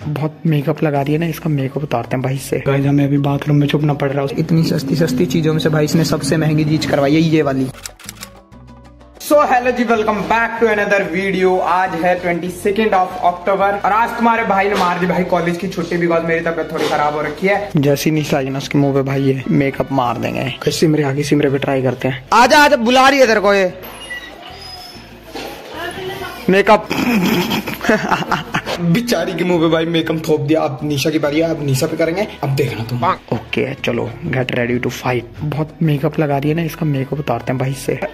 बहुत मेकअप लगा रही है ना, इसका मेकअप उतारते हैं भाई से। गाइस हमें अभी बाथरूम में छुपना पड़ रहा है। इतनी सस्ती सस्ती चीजों में से भाई इसने सबसे महंगी चीज करवाई है ये वाली। सो हेलो जी, welcome back to another video. आज है 22 अक्टूबर और आज तुम्हारे भाई ने मार दी भाई कॉलेज की छुट्टी, बिकॉज मेरी तबीयत थोड़ी खराब हो रखी है। जैसी नहीं आई ना उसके मुंह पे भाई ये मेकअप मार देंगे। सिमरे आगे सिमरे पे ट्राई करते हैं। आजा आजा, बुला रही है तेरे को ये मेकअप। बेचारी के मुंह पे भाई मेकअप थोप दिया। अब निशा की बारी है, अब निशा पे करेंगे, अब देखना तुम। ओके चलो, गेट रेडी टू फाइट। बहुत मेकअप लगा रही है ना, इसका मेकअप उतारते हैं भाई से।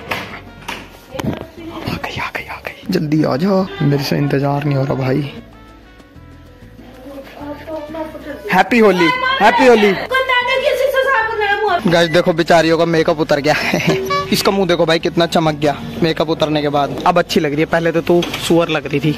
आ गई, जल्दी आ जाओ, मेरे से इंतजार नहीं हो रहा भाई। Happy Holi, happy Holi. Guys देखो बेचारियों का मेकअप उतर गया। इसका मुंह देखो भाई कितना चमक गया मेकअप उतरने के बाद। अब अच्छी लग रही है, पहले तो तू सुअर लग रही थी।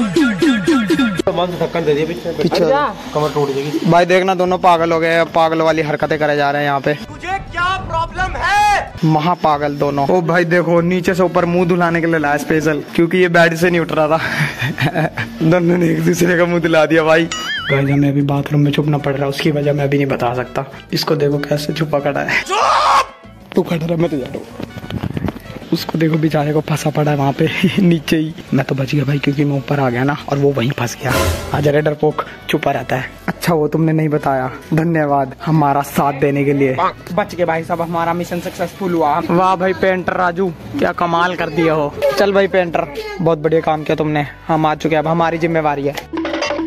धक्का दे दिया पीछे, कमर टूट जाएगी। भाई देखना दोनों पागल हो गए, पागल वाली हरकतें करे जा रहे हैं यहाँ पे। तुझे क्या प्रॉब्लम है? महापागल दोनों। ओ भाई देखो नीचे से ऊपर मुंह धुलाने के लिए लाया स्पेशल, क्योंकि ये बेड से नहीं उठ रहा था। दोनों ने एक दूसरे का मुंह धुला दिया भाई। गाइस हमें अभी बाथरूम में छुपना पड़ रहा है, उसकी वजह मैं अभी नहीं बता सकता। इसको देखो कैसे छुपा खड़ा है। तू खड़ा रहा, मैं तो जा रहा हूँ। उसको देखो बेचारे को फंसा पड़ा है वहाँ पे नीचे ही। मैं तो बच गया भाई, क्योंकि मैं ऊपर आ गया ना और वो वहीं फंस गया। आजा रे डरपोक, छुपा रहता है। अच्छा वो तुमने नहीं बताया, धन्यवाद हमारा साथ देने के लिए। बच गए भाई साहब, हमारा मिशन सक्सेसफुल हुआ। वाह भाई पेंटर राजू, क्या कमाल कर दिया हो। चल भाई पेंटर, बहुत बढ़िया काम किया तुमने। हम आ चुके हैं, अब हमारी जिम्मेवारी है।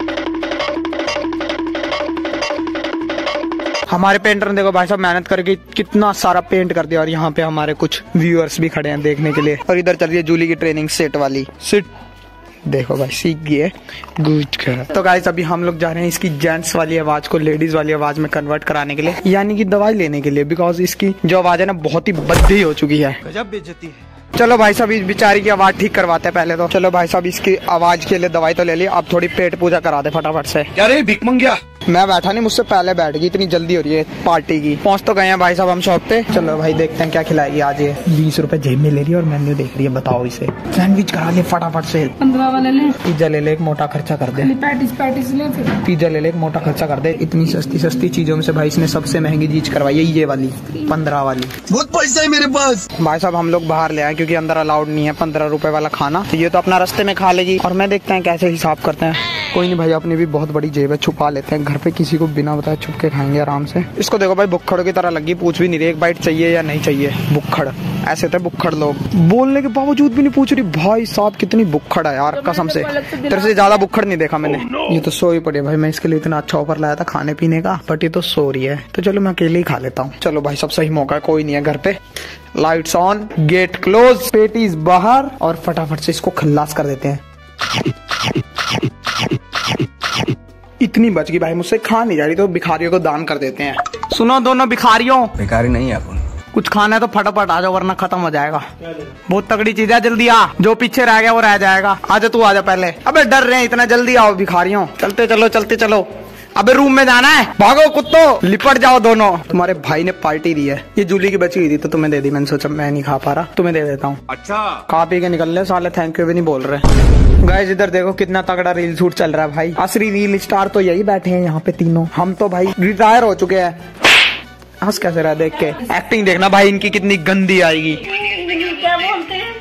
हमारे पेंटर ने देखो भाई साहब मेहनत करके कितना सारा पेंट कर दिया, और यहाँ पे हमारे कुछ व्यूअर्स भी खड़े हैं देखने के लिए। और इधर चल रही है जूली की ट्रेनिंग सेट वाली। सिट देखो भाई सीख गई है, गुड। तो गाइस अभी हम लोग जा रहे हैं इसकी जेंट्स वाली आवाज को लेडीज वाली आवाज में कन्वर्ट कराने के लिए, यानी कि दवाई लेने के लिए, बिकॉज इसकी जो आवाज है ना बहुत ही बद्दी हो चुकी है। गजब बेइज्जती है। चलो भाई साहब इस बेचारी की आवाज ठीक करवाते हैं पहले तो। चलो भाई साहब इसकी आवाज के लिए दवाई तो ले ली, अब थोड़ी पेट पूजा करा दे फटाफट से। क्या रे भिख मंगिया? मैं बैठा नहीं, मुझसे पहले बैठ गई, इतनी जल्दी हो रही है पार्टी की। पहुंच तो गए हैं भाई साहब हम शॉप पे। चलो भाई देखते हैं क्या खिलाएगी आज ये। 20 रुपए जेब में ले रही है और मेन्यू देख रही है। बताओ इसे सैंडविच करा ले फटाफट से। 15 वाले ले। पिज्जा ले ले, एक मोटा खर्चा कर दे। पैटिस ले, फिर पिज्जा ले ले, एक मोटा खर्चा कर दे। इतनी सस्ती सस्ती चीजों में से भाई इसने सबसे महंगी चीज करवाई है ये वाली, 15 वाली। बहुत पैसा है मेरे पास। भाई साहब हम लोग बाहर ले आए क्योंकि अंदर अलाउड नहीं है 15 रुपए वाला खाना। तो ये तो अपना रास्ते में खा लेगी, और मैं देखते हैं कैसे हिसाब करते हैं। कोई नहीं भाई, अपनी भी बहुत बड़ी जेब है, छुपा लेते हैं। घर पे किसी को बिना बताए छुप के खाएंगे आराम से। इसको देखो भाई बुक्खड़ की तरह लगी, पूछ भी नहीं रही एक बाइट चाहिए या नहीं चाहिए। बुक्खड़ ऐसे थे बुक्खड़ लोग, बोलने के बावजूद भी नहीं पूछ रही। भाई साहब कितनी बुक्खड़ है यार, कसम से तेरे से ज्यादा बुक्खड़ नहीं देखा मैंने। ये तो सो ही पड़ी भाई, मैं इसके लिए इतना अच्छा ऑफर लाया था खाने पीने का, बट ये तो सो रही है। तो चलो मैं अकेले ही खा लेता हूँ। चलो भाई सब सही मौका है, कोई नहीं है घर पे। लाइट्स ऑन, गेट क्लोज, पेटीज बाहर, और फटाफट से इसको खल्लास कर देते हैं। इतनी बच गई भाई, मुझसे खा नहीं जा रही तो भिखारियों को दान कर देते हैं। सुनो दोनों भिखारियों, भिखारी नहीं है अपन, कुछ खाना है तो फटाफट आ जाओ वरना खत्म हो जाएगा। बहुत तगड़ी चीज है, जल्दी आ, जो पीछे रह गया वो रह जाएगा। आजा तू आजा पहले। अबे डर रहे हैं इतना, जल्दी आओ भिखारियों। चलते चलो चलते चलो। अबे रूम में जाना है, भागो कुत्तो, लिपट जाओ दोनों। तुम्हारे भाई ने पार्टी दी है, ये जूली की बची हुई थी तो तुम्हें दे दी। मैंने सोचा मैं नहीं खा पा रहा, तुम्हें दे देता हूँ। अच्छा खा पी के निकल ले साले, थैंक यू भी नहीं बोल रहे। गाइस इधर देखो कितना तगड़ा रील शूट चल रहा है भाई। असली रील स्टार तो यही बैठे हैं यहाँ पे तीनों। हम तो भाई रिटायर हो चुके हैं। हंस कैसे रहा देख के, एक्टिंग देखना भाई इनकी कितनी गंदी आएगी। क्या बोलते हैं?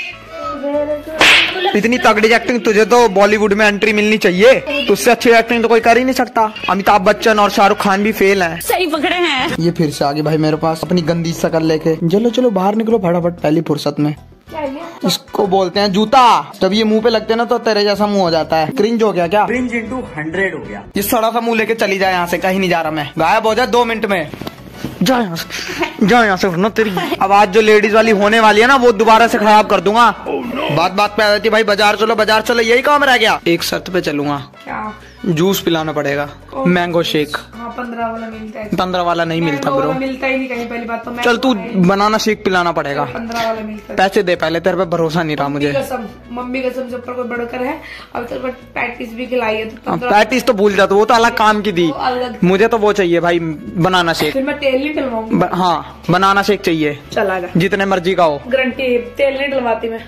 इतनी तगड़ी एक्टिंग तुझे तो बॉलीवुड में एंट्री मिलनी चाहिए, तुझसे अच्छी एक्टिंग तो कोई कर ही नहीं सकता। अमिताभ बच्चन और शाहरुख खान भी फेल हैं। सही पकड़े हैं। ये फिर से आ गई भाई मेरे पास अपनी गंदी शक्ल लेके। चलो चलो बाहर निकलो फटाफट पहली फुर्सत में। इसको बोलते हैं जूता, जब ये मुंह पे लगते हैं ना तो तेरे जैसा मुंह हो जाता है। क्रिंज हो गया क्या? क्रिंज इंटू 100 हो गया। ये सड़ा सा मुंह लेके चली जाए यहाँ से, कहीं नहीं जा रहा मैं, गायब हो जाए 2 मिनट में। जा यहाँ से वरना तेरी आवाज जो लेडीज वाली होने वाली है ना वो दोबारा से खराब कर दूंगा। बात बात पे आ जाती भाई, बाजार चलो यही काम रह गया। एक शर्त पे चलूंगा। क्या? जूस पिलाना पड़ेगा, मैंगो शेक। 15 वाला मिलता है। 15 वाला नहीं मिलता ब्रो, मिलता ही नहीं कहीं। पहली बात तो चल तू बनाना शेक पिलाना पड़ेगा। 15 वाला मिलता है। पैसे दे पहले, तेरे पे भरोसा नहीं रहा मुझे। मम्मी कसम से ऊपर कोई बढ़कर है। अब तेरे को पैटिस भी खिलाई है तो पैटिस तो भूल जाता, वो तो अलग काम की थी। मुझे तो वो चाहिए भाई बनाना शेक। फिर मैं तेल नहीं डलवाऊंगा। हाँ बनाना शेक चाहिए, चला जितने मर्जी का हो। गारंटी तेल नहीं डलवाती मैं। हाँ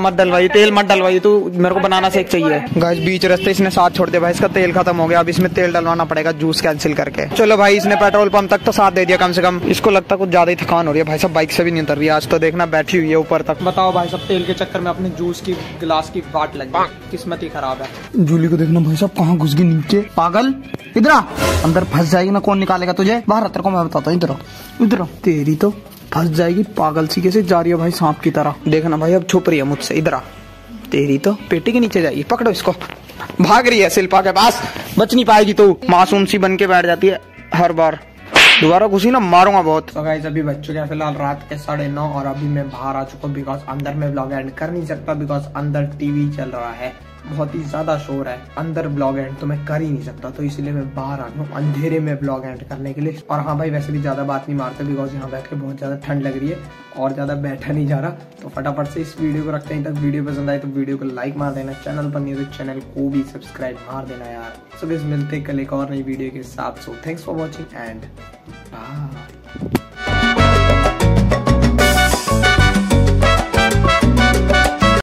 मत डलवाई, तेल मत डलवाई, तू मेरे को बनाना सीख चाहिए। गाइस बीच रास्ते इसने साथ छोड़ दिया भाई, इसका तेल खत्म हो गया, अब इसमें तेल डलवाना पड़ेगा जूस कैंसिल करके। चलो भाई इसने पेट्रोल पंप तक तो साथ दे दिया कम से कम। इसको लगता कुछ ज्यादा ही थकान हो रही है भाई साहब, बाइक से भी नहीं उतर रही है आज तो, देखना बैठी हुई है ऊपर तक। बताओ भाई साहब, तेल के चक्कर में अपने जूस की गिलास की वाट लग गई, किस्मत ही खराब है। जूली को देखना भाई साहब कहाँ घुस गई नीचे, पागल इधर आ, अंदर फंस जाएगी ना, कौन निकालेगा तुझे बाहर, तेरे को मैं बताता हूँ। इधर तेरी तो फंस जाएगी, पागल सी कैसे जा रही है भाई सांप की तरह, देखना भाई अब छुप रही है मुझसे। इधर आ, तेरी तो पेटी के नीचे जाएगी, पकड़ो इसको। भाग रही है शिल्पा के पास, बच नहीं पाएगी तू, मासूम सी बन के बैठ जाती है हर बार, दोबारा घुसी ना मारूंगा बहुत। तो गाइस अभी बज चुके हैं फिलहाल रात के 9:30 और अभी मैं बाहर आ चुका हूँ, बिकॉज अंदर में ब्लॉग एंड कर नहीं सकता, बिकॉज अंदर टीवी चल रहा है, बहुत ही ज्यादा शोर है, अंदर ब्लॉग एंड तो मैं कर ही नहीं सकता, तो इसलिए मैं बाहर आ गया हूँ अंधेरे में ब्लॉग एंड करने के लिए। और हाँ भाई वैसे भी ज्यादा बात नहीं मारते, बिकॉज यहाँ बैठ के बहुत ज्यादा ठंड लग रही है और ज्यादा बैठा नहीं जा रहा, तो फटाफट से इस वीडियो को रखते हैं। तक वीडियो पसंद आए तो वीडियो को लाइक मार देना, चैनल पर नहीं तो चैनल को भी सब्सक्राइब मार देना यार। सो मिलते हैं कल एक और नई वीडियो के साथ, so thanks for watching and bye.